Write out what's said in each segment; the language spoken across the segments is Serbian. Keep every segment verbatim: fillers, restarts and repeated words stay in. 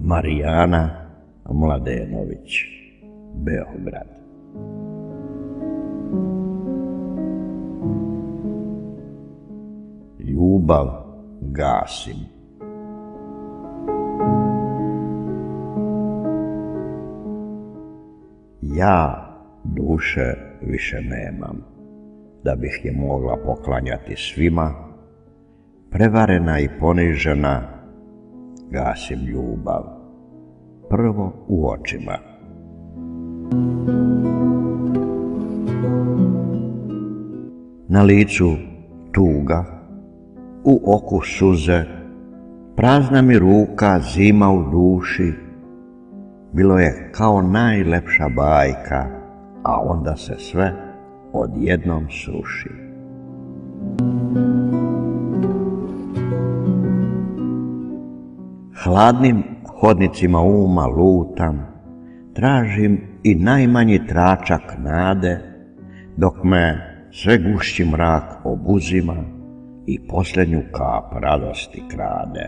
Marijana Mladenović, Beograd. Ljubav gasim. Ja duše više nemam, da bih je mogla poklanjati svima, prevarena i ponižena, gasim ljubav, prvo u očima. Na licu tuga, u oku suze, prazna mi ruka, zima u duši, bilo je kao najlepša bajka, a onda se sve odjednom sruši. Hladnim hodnicima uma lutam, tražim i najmanji tračak nade, dok me sve gušći mrak obuzima i posljednju kap radosti krade.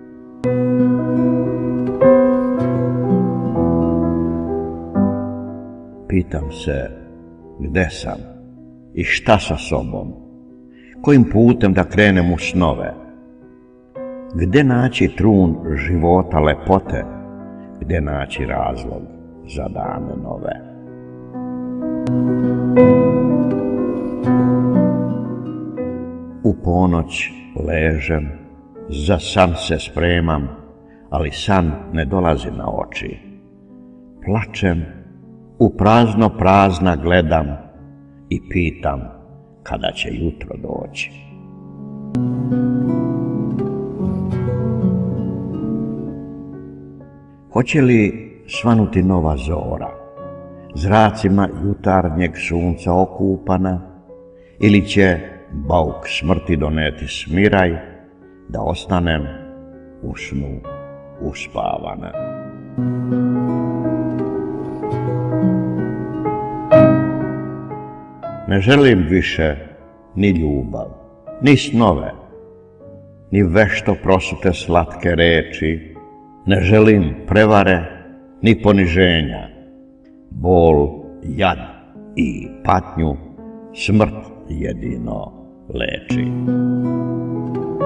Pitam se gde sam i šta sa sobom, kojim putem da krenem u snove, gde naći trun života lepote, gde naći razlog za dane nove. U ponoć ležem, za san se spremam, ali san ne dolazi na oči. Plačem, u prazno prazna gledam i pitam kada će jutro doći. Hoće li svanuti nova zora, zracima jutarnjeg sunca okupana, ili će bauk smrti doneti smiraj, da ostanem u snu uspavana. Ne želim više ni ljubav, ni snove, ni vešto prosute slatke reči, ne želim prevare, ni poniženja, bol, jad i patnju smrt jedino leči.